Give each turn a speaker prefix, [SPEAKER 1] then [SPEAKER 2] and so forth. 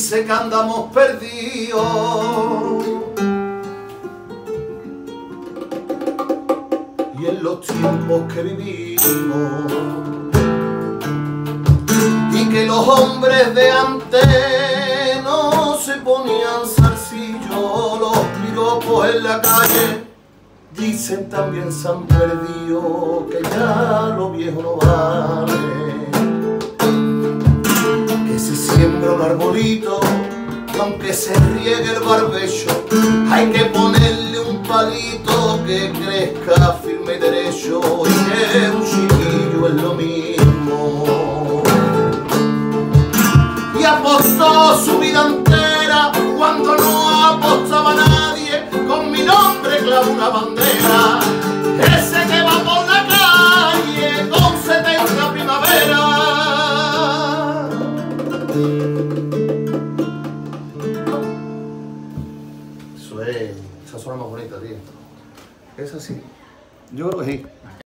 [SPEAKER 1] dice que andamos perdidos. Y en los tiempos que vivimos, y que los hombres de antes no se ponían zarcillo, los piropos en la calle dicen también se han perdido, que ya lo viejo no vale. Que se siembra un arbolito, aunque se riegue el barbecho, hay que ponerle un palito que crezca firme y derecho, y que un chiquillo es lo mismo. Y apostó su vida entera cuando no apostaba nadie, con mi nombre clavó una bandera, ese que va por la calle con 70 primavera. Eso es, esa suena más bonita, tío. Es así. Yo creo que sí.